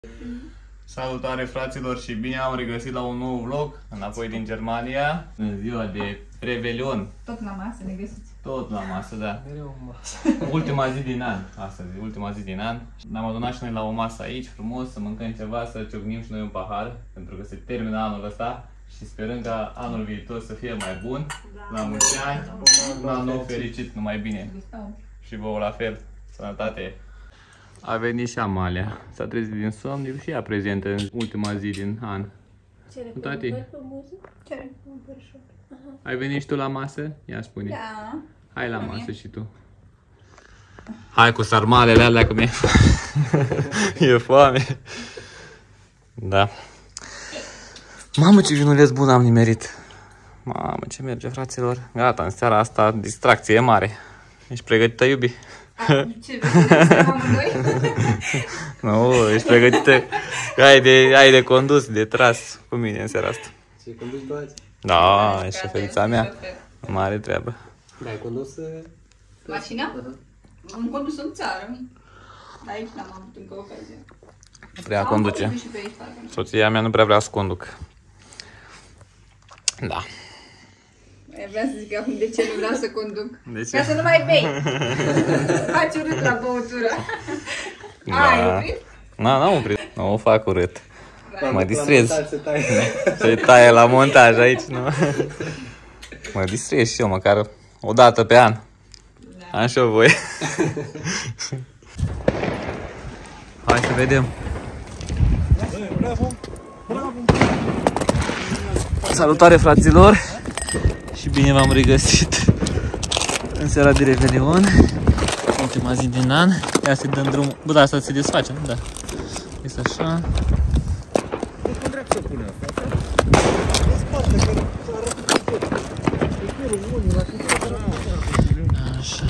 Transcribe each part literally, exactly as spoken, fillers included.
Salutare fraților și bine am regăsit la un nou vlog înapoi din Germania în ziua de Revelion. Tot la masă ne găsiți. Tot la masă, da. Mereu în masă. Ultima zi din an, astăzi, ultima zi din an. Ne-am adunat și noi la o masă aici, frumos, să mâncăm ceva, să ciocnim și noi un pahar, pentru că se termină anul ăsta și sperăm ca anul viitor să fie mai bun. Da. La mulți ani, un an nou fericit, numai bine. Și vouă la fel, sănătate. A venit și Amalia, s-a trezit din somn, e și ea prezentă în ultima zi din an. Tati, ai venit și tu la masă? Ia spune. Da. Hai la masă și tu. Hai cu sarmalele alea că mi-e e foame. Da. Mamă, ce vinuleț bun am nimerit. Mamă, ce merge, fraților. Gata, în seara asta distracție e mare. Ești pregătită, iubi? Ce vrei, amândoi? Nu, ești pregătită. Ai de, ai de condus, de tras cu mine în seara asta. Ce conduci tu azi? Da, e șoferița mea. Mare treabă. Da, ai condus... Mașina? Am condus în țară. Dar aici n-am avut încă ocazia. Nu prea conduce. Soția mea nu prea vrea să conduc. Da. Vreau să zic acum de ce nu vreau să conduc. De ce? Ca să nu mai bei. Faci urât la băutură. Da. Ai oprit? Nu, n-am oprit. Nu o fac urât. Mă distrez. Se taie. Se taie la montaj aici, nu? Mă distrez și eu, măcar o dată pe an. Da. Am și eu voie. Hai să vedem. Salutare, fraților! Și bine v-am regăsit în seara de Revelion, ultima zi din an. Ia să dăm drumul. Bă, da, asta se desface, nu? Da. Este așa. Așa.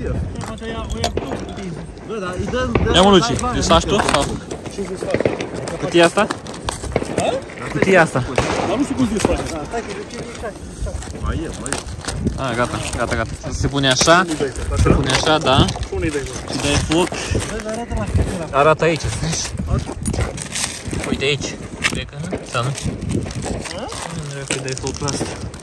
Ia mă, Luci, desfaci tu? Sau? Cutia asta? Cutia asta. Dar nu știu cum se desface. Ah, gata, gata, gata. Se pune așa, se pune așa, da. Și dai foc. Arată aici, vezi? Uite aici. Cred că nu? Sau nu? Nu vreau că dai foc la asta.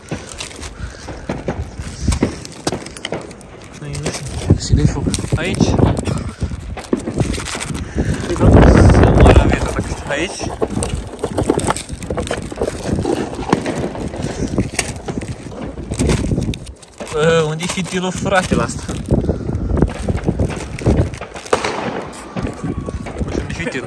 Și dai foc aici. Să moară viața dacă știu aici. Bă, unde-i fitilul, frate, la asta? Unde-i fitilul?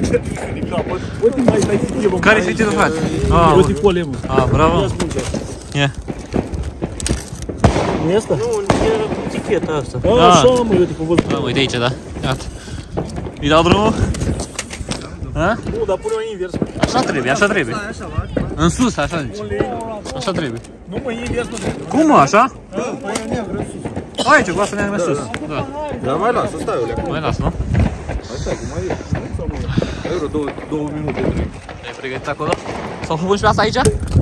Care-i fitilul, frate? Uite polemul. Ah, bravo. Ia. Nu e asta? Nu, e eticheta asta. A, așa, mă, uite că văd. Da, uite aici, da. Iată. Îi dau drumul? Ha? Nu, dar pune-o invers. Așa trebuie, așa trebuie. În sus, așa zici. Așa trebuie. Nu, mă, invers, nu trebuie. Cum, mă, așa? Da, pune neagră în sus. Aici, cu asta neagră sus. Da. Dar mai lasă, stai, Olea. Mai las, nu? Hai, stai, cum mai e. Ai vreo două, două minute. Ai pregătit acolo? Sau pun și pe asta aici?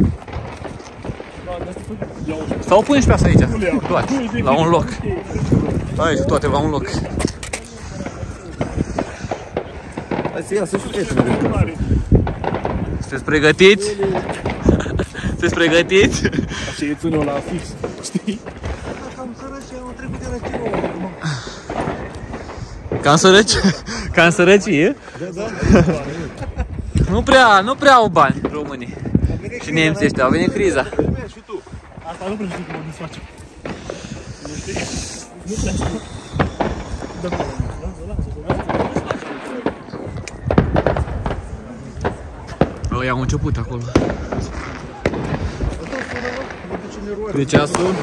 Sau pun și pe asta aici? Toate, la un loc. Aici, toate la un loc. Hai să iasă și prietenele. Sunteți pregătiți? Sunteți pregătiți? Așa e ține-o la fix, știi? Cam sărăci? Cam sărăcie? Da, da. Nu prea, nu prea au bani românii. Și nemții ăștia, au venit criza. Și tu. Asta nu prea știu cum o desfacem. Nu știi? Nu prea știu. Da, lasă, lasă, Ăia au început acolo. De ceasul?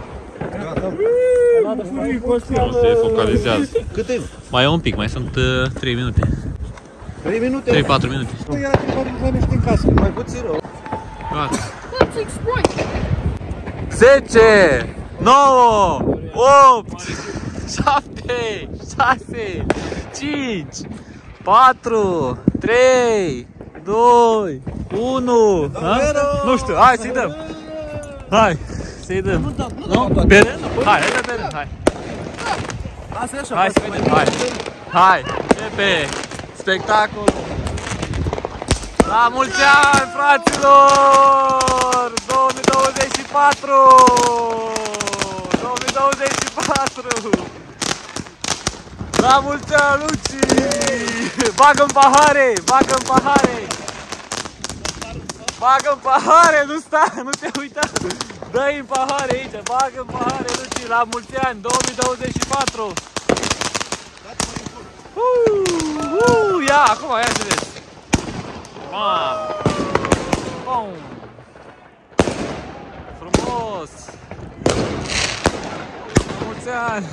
Se focalizează. Cât e? Mai e un pic, mai sunt uh, trei minute. trei minute? trei patru minute. Nu era mai miști în casă, mai puțin rău. Gata. zece, nouă, opt, șapte, șase, cinci, patru, trei, doi, unu. Nu știu, hai să-i dăm. Hai, să-i dăm. Nu? Bere? Hai, hai să bere, hai. Hai să vedem, hai. Hai, începe spectacol. La mulți ani, fraților! două mii douăzeci și patru! două mii douăzeci și patru! La mulți ani, Luci! Bagă-n pahare! Bagă-n pahare! Bagă-n pahare! Nu sta! Nu te uita! Dă-i în pahare aici! Bagă-n pahare, Luci! La mulți ani, două mii douăzeci și patru! Uh, uh, ia, acum, ia să vezi! Mamă! Bum! Frumos! Mulți ani!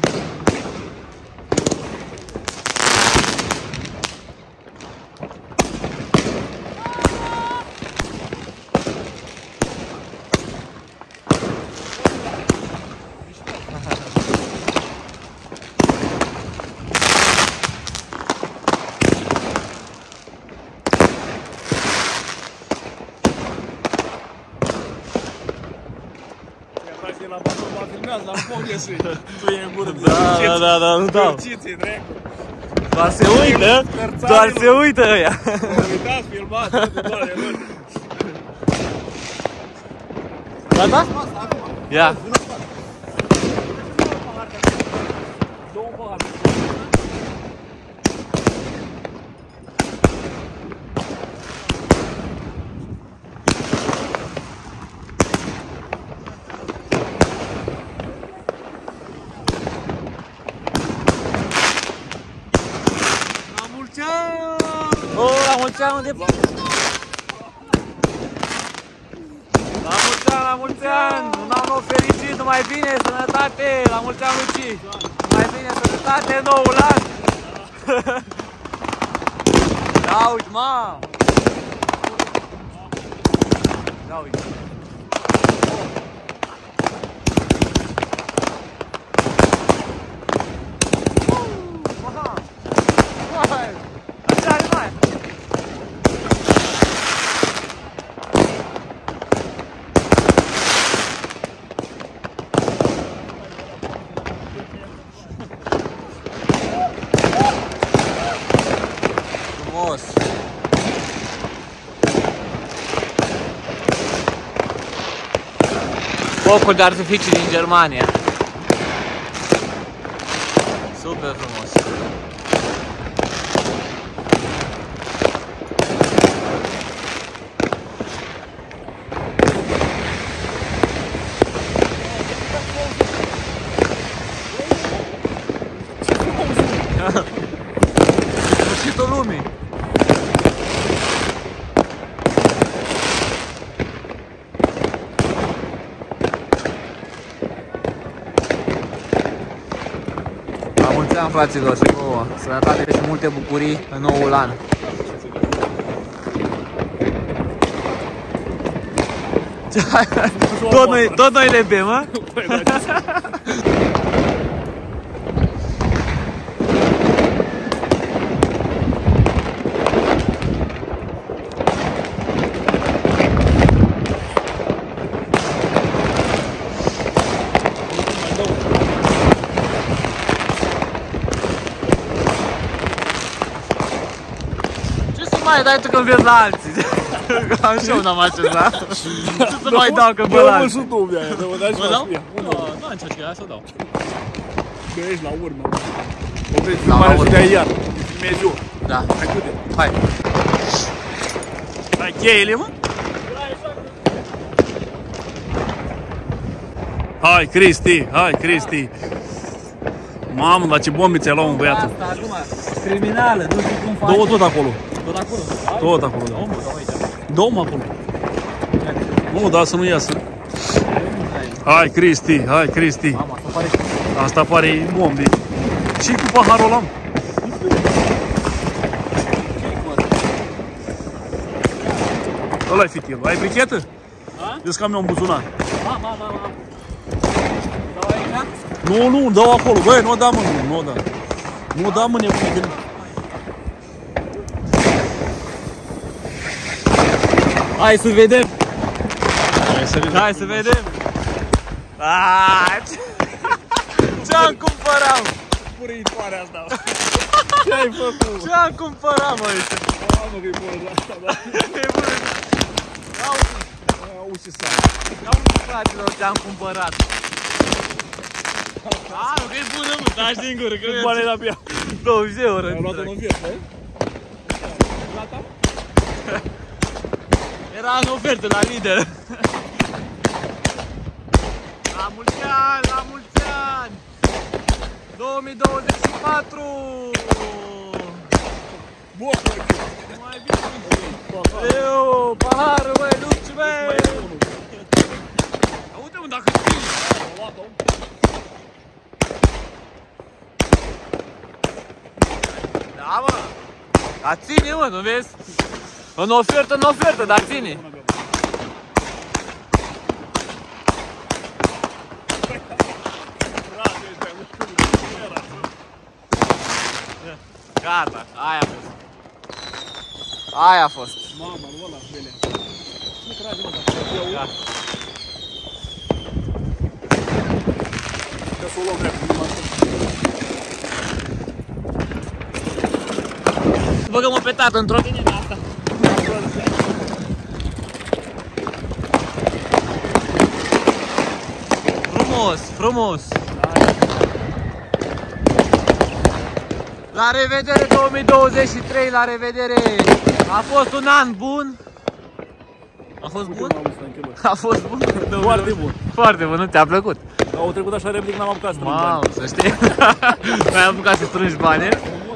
La bază, la filmează, la foc ieși. Tu e în gură. Da, da, da, da, nu dau. Cărciții, dracu. Doar se uită, doar se uită ăia. Uitați, filmați, doare, lor. Gata? Ia. Două pahare. Oh, la mulți ani, de... La mulți ani, la mulți ani! Un an nou fericit, numai bine, sănătate! La mulți ani, Luci! Numai bine, sănătate, noul an! Ia uite, mă! Ia uite! Frumos! Focul de artificii din Germania. Super frumos! Sfârșitul lumii! La mulți ani, fraților, și vouă! Sănătate și multe bucurii în noul an! Tot noi, tot noi le bem, mă? Mai dai tu când vezi la alții. Am și eu n-am acesta. Ce să mai dau că bă la alții? Dă-mă și tu, bia, dă-mă, dai și Mă dau? spia. Nu, nu am nicio chiar, hai să dau. Bă, ești la urmă. Opreți filmarea și de-aia iar. Filmezi eu. Da. Hai cu-te. Hai. Hai cheile, mă. Hai, Cristi, hai, Cristi. Mamă, dar ce bombe ți-ai luat, mă, băiatul. Asta, acum, criminală, nu știu cum faci. Două tot acolo. Tot acolo? Tot acolo, da. Omul, da, uite. Două acolo. Nu, da, să nu iasă. Hai, Cristi, hai, Cristi. Mama, asta pare și... Asta pare bombe. Și cu paharul ăla? Ăla-i fitilul. Ai brichetă? Vezi că am eu un buzunar. Ma, ma, ma, ma. Dau aici? Nu, nu, dau acolo. Băi, nu o da mâine, nu o da. Nu o da mâine. Hai să vedem. Hai să vedem. Hai să vedem. Aaaa, ce-am cumpărat? Puritoarea asta. Ce ai făcut? Ce-am cumpărat, mă, uite? Mamă, că-i bună asta, da? E bună. Auzi, Auzi ce s-a. auzi, fraților, ce-am cumpărat. A, nu, că e bună, mă, taci din gură, că Cât bani era pe ea? douăzeci de euro. Ai luat-o în ofertă, ai? Gata? Era în ofertă la Lidl. La mulți ani, la mulți ani! două mii douăzeci și patru! Bun, Mai bine! Eu, paharul, băi, Luci, băi! Uite, mă, dacă ține! Da, mă! Dar ține, mă, nu vezi? În ofertă, în ofertă, dar ține! Gata, aia a fost. Aia a fost. Mama, nu ăla, belea. Nu trage, mă, Gata. că să o luăm drept. Băgăm-o pe tată într-o ghinine asta. Frumos, frumos. La revedere două mii douăzeci și trei, la revedere. A fost un an bun. A fost bun? A fost bun? Foarte bun. Foarte bun, nu ți-a plăcut? Au trecut așa repede, n-am apucat să strâng Mamă, bani. să știi. N-ai apucat să strângi bani.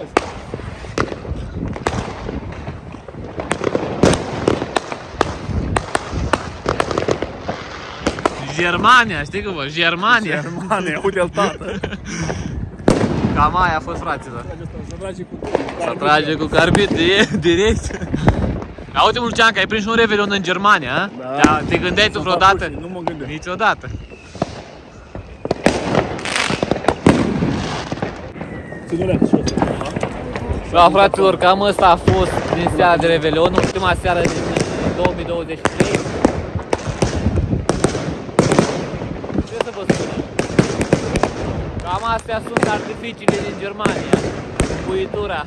Germania, știi cum bă? Germania. Germania, uite-l tată. Cam aia a fost, fraților. Să trage cu Să trage cu carbid direct. Auzi, Lucian, că ai prins un revelion în Germania, a? Da. Te gândeai tu vreodată? Nu mă gândesc. Niciodată. Ține-le, și ăsta. Da, fraților, cam ăsta a fost din seara de revelion, ultima seară din două mii douăzeci și trei. Ce să vă spun? Cam astea sunt artificiile din Germania, puitura.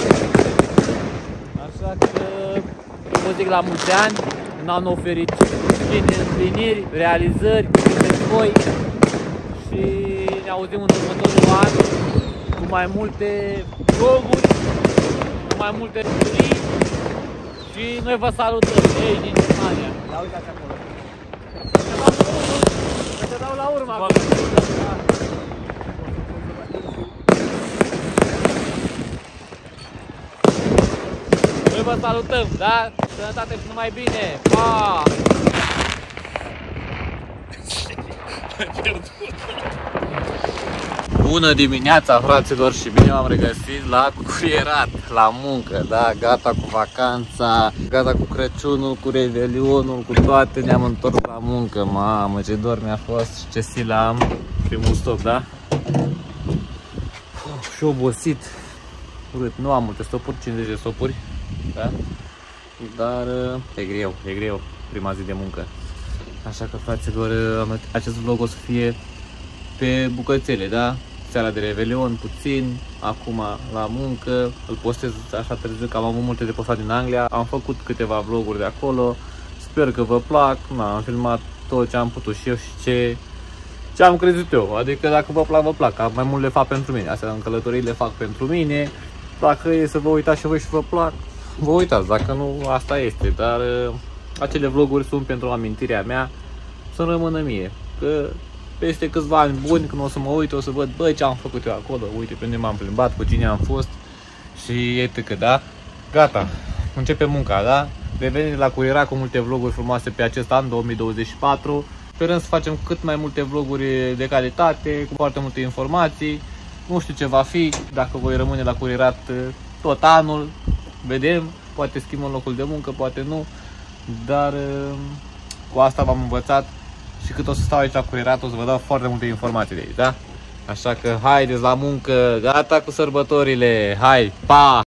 Așa că vă zic la mulți ani, un an oferit pline împliniri, realizări pentru voi și ne auzim în următorul an cu mai multe vloguri, cu mai multe bucurii și noi vă salutăm, ei din Germania. Da, uitați acolo. Să dau la urmă acolo. Noi vă salutăm, da? Sănătate și numai bine! Pa! Bună dimineața, fraților, și bine m-am regăsit la curierat, la muncă, da? Gata cu vacanța, gata cu Crăciunul, cu Revelionul, cu toate, ne-am întors la muncă. Mamă, ce dor mi-a fost și ce stilă am, primul stop, da? Uf, și obosit. Urât, nu am multe stopuri, cincizeci de stopuri, da? Dar e greu, e greu, prima zi de muncă. Așa că, fraților, acest vlog o să fie pe bucățele, da? Seara de Revelion, puțin, acum la muncă, îl postez așa târziu că am avut multe de postat din Anglia. Am făcut câteva vloguri de acolo, sper că vă plac, na, am filmat tot ce am putut și eu și ce, ce am crezut eu. Adică dacă vă plac, vă plac, mai mult le fac pentru mine, astea în călătorii le fac pentru mine. Dacă e să vă uitați și voi și vă plac, vă uitați, dacă nu, asta este, dar uh, acele vloguri sunt pentru amintirea mea, să rămână mie, că peste câțiva ani buni, când o să mă uit, o să văd, băi, ce am făcut eu acolo, uite pe unde m-am plimbat, cu cine am fost și etc, da? Gata, începe munca, da? Revenim la curierat cu multe vloguri frumoase pe acest an, două mii douăzeci și patru. Sperăm să facem cât mai multe vloguri de calitate, cu foarte multe informații. Nu știu ce va fi, dacă voi rămâne la curierat tot anul, vedem, poate schimbăm locul de muncă, poate nu, dar cu asta v-am învățat și cât o să stau aici la curierat o să vă dau foarte multe informații de aici, da? Așa că haideți la muncă, gata cu sărbătorile, hai, pa!